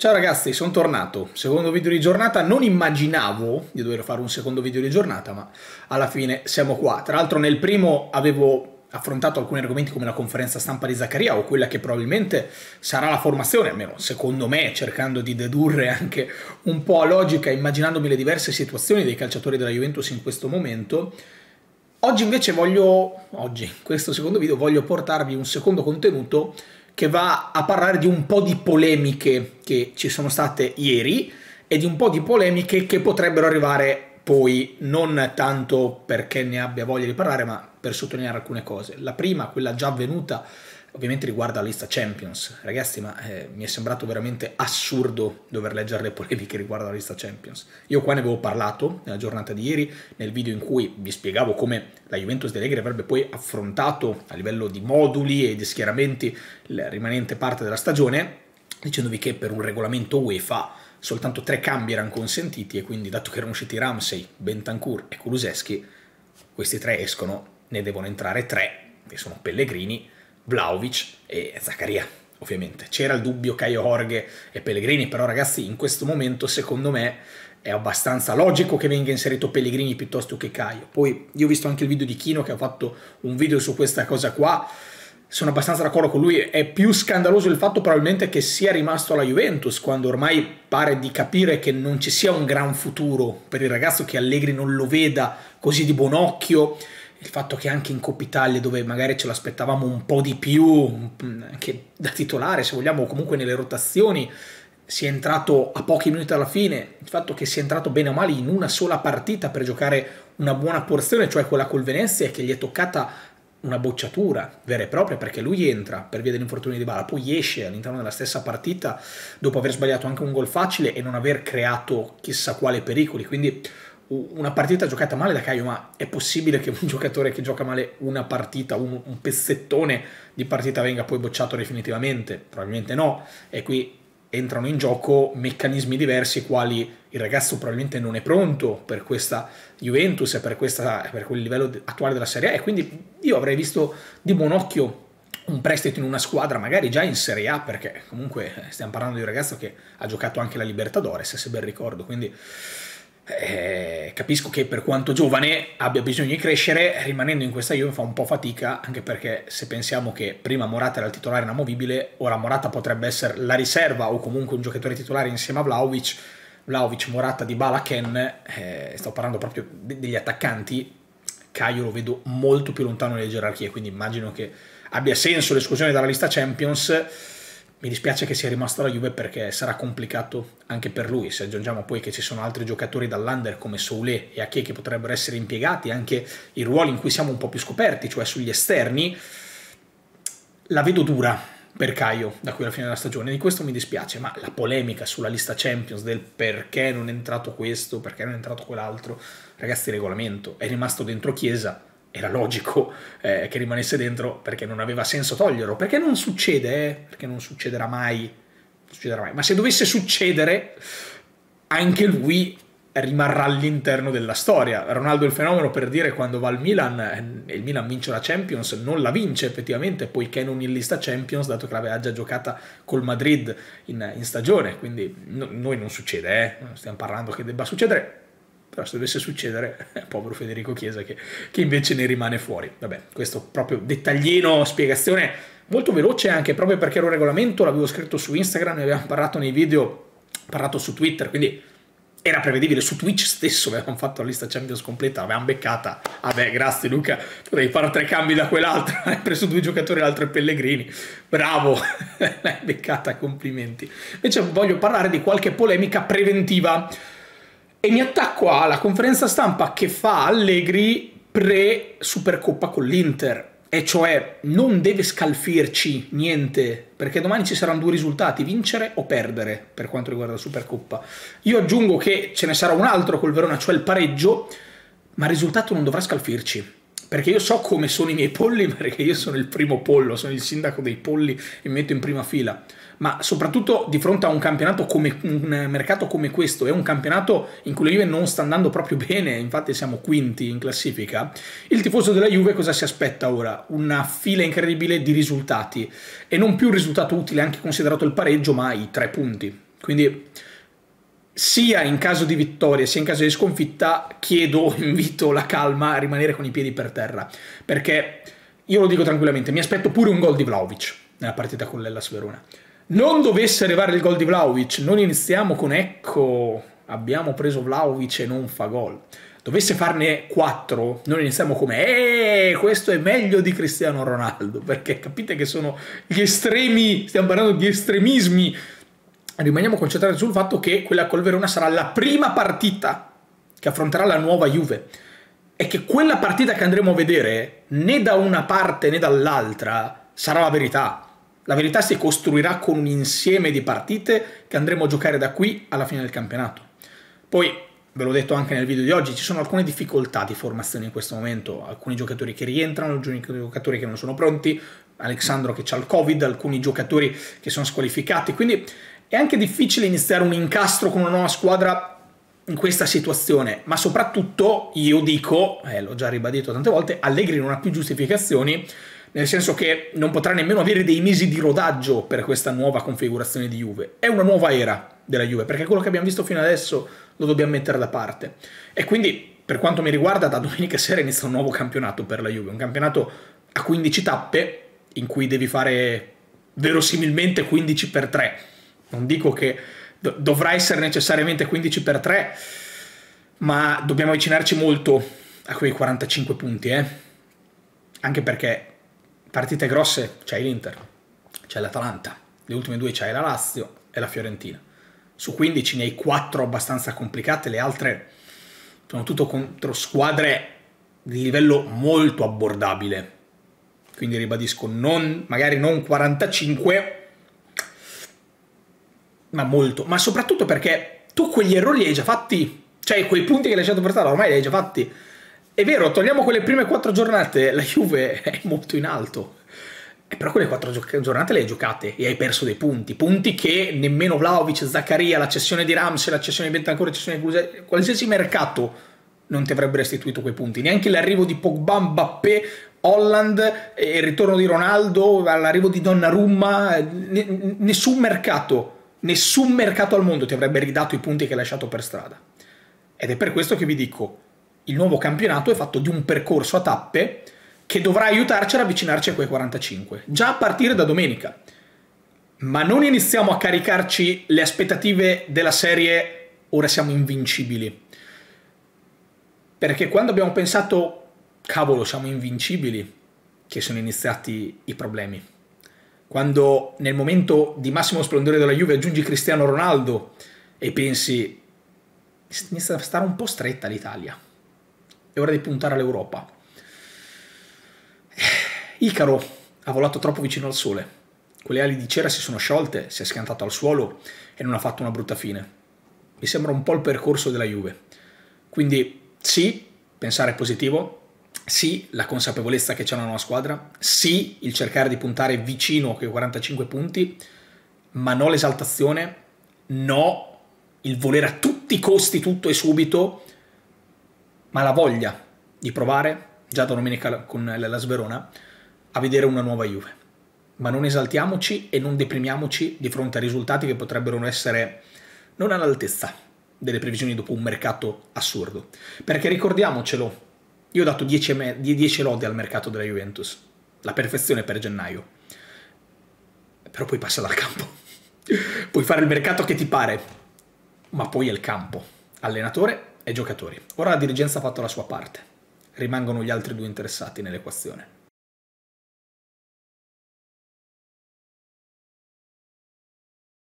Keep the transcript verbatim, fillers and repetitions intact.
Ciao ragazzi, sono tornato. Secondo video di giornata. Non immaginavo di dover fare un secondo video di giornata, ma alla fine siamo qua. Tra l'altro nel primo avevo affrontato alcuni argomenti come la conferenza stampa di Zaccaria o quella che probabilmente sarà la formazione, almeno secondo me, cercando di dedurre anche un po' a logica, immaginandomi le diverse situazioni dei calciatori della Juventus in questo momento. Oggi invece voglio, oggi, in questo secondo video, voglio portarvi un secondo contenuto che va a parlare di un po' di polemiche che ci sono state ieri e di un po' di polemiche che potrebbero arrivare poi, non tanto perché ne abbia voglia di parlare, ma per sottolineare alcune cose. La prima, quella già avvenuta, ovviamente riguarda la lista Champions. Ragazzi, ma eh, mi è sembrato veramente assurdo dover leggere le polemiche riguardo alla lista Champions. Io qua ne avevo parlato nella giornata di ieri, nel video in cui vi spiegavo come la Juventus di Allegri avrebbe poi affrontato a livello di moduli e di schieramenti la rimanente parte della stagione, dicendovi che per un regolamento UEFA soltanto tre cambi erano consentiti e quindi, dato che erano usciti Ramsey, Bentancur e Kulusevski, questi tre escono, ne devono entrare tre, che sono Pellegrini, Vlahovic e Zaccaria, ovviamente. C'era il dubbio Caio Jorge e Pellegrini, però ragazzi in questo momento secondo me è abbastanza logico che venga inserito Pellegrini piuttosto che Caio. Poi io ho visto anche il video di Chino che ha fatto un video su questa cosa qua, sono abbastanza d'accordo con lui. È più scandaloso il fatto probabilmente che sia rimasto alla Juventus, quando ormai pare di capire che non ci sia un gran futuro per il ragazzo, che Allegri non lo veda così di buon occhio. Il fatto che anche in Coppa Italia, dove magari ce l'aspettavamo un po' di più, anche da titolare se vogliamo, o comunque nelle rotazioni, sia entrato a pochi minuti alla fine. Il fatto che sia entrato bene o male in una sola partita per giocare una buona porzione, cioè quella col Venezia, e che gli è toccata una bocciatura vera e propria, perché lui entra per via dell'infortunio di Dybala, poi esce all'interno della stessa partita dopo aver sbagliato anche un gol facile e non aver creato chissà quale pericoli. Quindi una partita giocata male da Caio, ma è possibile che un giocatore che gioca male una partita, un, un pezzettone di partita, venga poi bocciato definitivamente? Probabilmente no. E qui entrano in gioco meccanismi diversi, quali il ragazzo probabilmente non è pronto per questa Juventus e per, questa, per quel livello attuale della Serie A, e quindi io avrei visto di buon occhio un prestito in una squadra magari già in Serie A, perché comunque stiamo parlando di un ragazzo che ha giocato anche la Libertadores, se ben ricordo, quindi Eh, capisco che per quanto giovane abbia bisogno di crescere. Rimanendo in questa Juve fa un po' fatica, anche perché se pensiamo che prima Morata era il titolare inamovibile, ora Morata potrebbe essere la riserva o comunque un giocatore titolare insieme a Vlahovic. Vlahovic, Morata, Dybala, Ken, eh, sto parlando proprio degli attaccanti. Caio lo vedo molto più lontano nelle gerarchie, quindi immagino che abbia senso l'esclusione dalla lista Champions. Mi dispiace che sia rimasto alla Juve, perché sarà complicato anche per lui. Se aggiungiamo poi che ci sono altri giocatori dall'Under come Soulé e Ake che potrebbero essere impiegati anche in ruoli in cui siamo un po' più scoperti, cioè sugli esterni, la vedo dura per Caio da qui alla fine della stagione. Di questo mi dispiace, ma la polemica sulla lista Champions del perché non è entrato questo, perché non è entrato quell'altro, ragazzi, il regolamento è rimasto dentro Chiesa. Era logico eh, che rimanesse dentro, perché non aveva senso toglierlo, perché non succede, eh? Perché non succederà mai, non succederà mai. Ma se dovesse succedere, anche lui rimarrà all'interno della storia. Ronaldo il fenomeno, per dire, quando va al Milan e il Milan vince la Champions, non la vince effettivamente, poiché non in lista Champions, dato che l'aveva già giocata col Madrid in, in stagione. Quindi no, noi non succede, eh? Non stiamo parlando che debba succedere. Però se dovesse succedere, povero Federico Chiesa che, che invece ne rimane fuori. Vabbè, questo proprio dettaglino, spiegazione molto veloce, anche proprio perché era un regolamento, l'avevo scritto su Instagram, ne avevamo parlato nei video, parlato su Twitter, quindi era prevedibile. Su Twitch stesso avevamo fatto la lista Champions completa, l'avevamo beccata. Vabbè, grazie Luca, tu devi fare tre cambi da quell'altro, hai preso due giocatori, l'altro è Pellegrini, bravo, l'hai beccata, complimenti. Invece voglio parlare di qualche polemica preventiva, e mi attacco alla conferenza stampa che fa Allegri pre-Supercoppa con l'Inter, e cioè non deve scalfirci niente, perché domani ci saranno due risultati, vincere o perdere per quanto riguarda la Supercoppa. Io aggiungo che ce ne sarà un altro col Verona, cioè il pareggio, ma il risultato non dovrà scalfirci, perché io so come sono i miei polli, perché io sono il primo pollo, sono il sindaco dei polli e mi metto in prima fila. Ma soprattutto di fronte a un campionato come un mercato come questo, è un campionato in cui la Juve non sta andando proprio bene, infatti siamo quinti in classifica. Il tifoso della Juve cosa si aspetta ora? Una fila incredibile di risultati, e non più un risultato utile anche considerato il pareggio, ma i tre punti. Quindi sia in caso di vittoria sia in caso di sconfitta chiedo, invito la calma a rimanere con i piedi per terra, perché io lo dico tranquillamente, mi aspetto pure un gol di Vlahovic nella partita con l'Hellas Verona. Non dovesse arrivare il gol di Vlahovic, non iniziamo con ecco, abbiamo preso Vlahovic e non fa gol. Dovesse farne quattro, non iniziamo come eh, questo è meglio di Cristiano Ronaldo, perché capite che sono gli estremi, stiamo parlando di estremismi. Rimaniamo concentrati sul fatto che quella col Verona sarà la prima partita che affronterà la nuova Juve, e che quella partita che andremo a vedere né da una parte né dall'altra sarà la verità. La verità si costruirà con un insieme di partite che andremo a giocare da qui alla fine del campionato. Poi, ve l'ho detto anche nel video di oggi, ci sono alcune difficoltà di formazione in questo momento, alcuni giocatori che rientrano, alcuni giocatori che non sono pronti, Alexandro che ha il Covid, alcuni giocatori che sono squalificati, quindi è anche difficile iniziare un incastro con una nuova squadra in questa situazione, ma soprattutto io dico, eh, l'ho già ribadito tante volte, Allegri non ha più giustificazioni, nel senso che non potrà nemmeno avere dei mesi di rodaggio per questa nuova configurazione di Juve. È una nuova era della Juve, perché quello che abbiamo visto fino adesso lo dobbiamo mettere da parte. E quindi, per quanto mi riguarda, da domenica sera inizia un nuovo campionato per la Juve, un campionato a quindici tappe, in cui devi fare verosimilmente quindici per tre. Non dico che do- dovrà essere necessariamente quindici per tre, ma dobbiamo avvicinarci molto a quei quarantacinque punti, eh? Anche perché partite grosse c'è l'Inter, c'è l'Atalanta, le ultime due c'è la Lazio e la Fiorentina. Su quindici ne hai quattro abbastanza complicate, le altre sono tutto contro squadre di livello molto abbordabile. Quindi ribadisco, non, magari non quarantacinque, ma molto. Ma soprattutto perché tu quegli errori li hai già fatti, cioè quei punti che hai lasciato per strada ormai li hai già fatti. È vero, togliamo quelle prime quattro giornate, la Juve è molto in alto. E però quelle quattro giornate le hai giocate e hai perso dei punti. Punti che nemmeno Vlahovic, Zaccaria, la cessione di Ramsey, la cessione di Bentancur, la cessione di Kulusevski, qualsiasi mercato non ti avrebbe restituito quei punti. Neanche l'arrivo di Pogba, Mbappé, Holland, e il ritorno di Ronaldo, l'arrivo di Donnarumma, nessun mercato, nessun mercato al mondo ti avrebbe ridato i punti che hai lasciato per strada. Ed è per questo che vi dico, il nuovo campionato è fatto di un percorso a tappe che dovrà aiutarci ad avvicinarci a quei quarantacinque, già a partire da domenica. Ma non iniziamo a caricarci le aspettative della serie ora siamo invincibili. Perché quando abbiamo pensato, cavolo, siamo invincibili, che sono iniziati i problemi. Quando nel momento di massimo splendore della Juve aggiungi Cristiano Ronaldo e pensi, inizia a stare un po' stretta l'Italia, è ora di puntare all'Europa. Icaro ha volato troppo vicino al sole, quelle ali di cera si sono sciolte, si è schiantato al suolo e non ha fatto una brutta fine. Mi sembra un po' il percorso della Juve. Quindi sì, pensare positivo, sì, la consapevolezza che c'è una nuova squadra, sì, il cercare di puntare vicino a quei quarantacinque punti, ma no l'esaltazione, no il volere a tutti i costi tutto e subito, ma la voglia di provare, già da domenica con l'Hellas Verona, a vedere una nuova Juve. Ma non esaltiamoci e non deprimiamoci di fronte a risultati che potrebbero essere non all'altezza delle previsioni dopo un mercato assurdo. Perché ricordiamocelo, io ho dato dieci lode al mercato della Juventus, la perfezione per gennaio, però poi passa dal campo. Puoi fare il mercato che ti pare, ma poi è il campo, allenatore e giocatori. Ora la dirigenza ha fatto la sua parte, rimangono gli altri due interessati nell'equazione.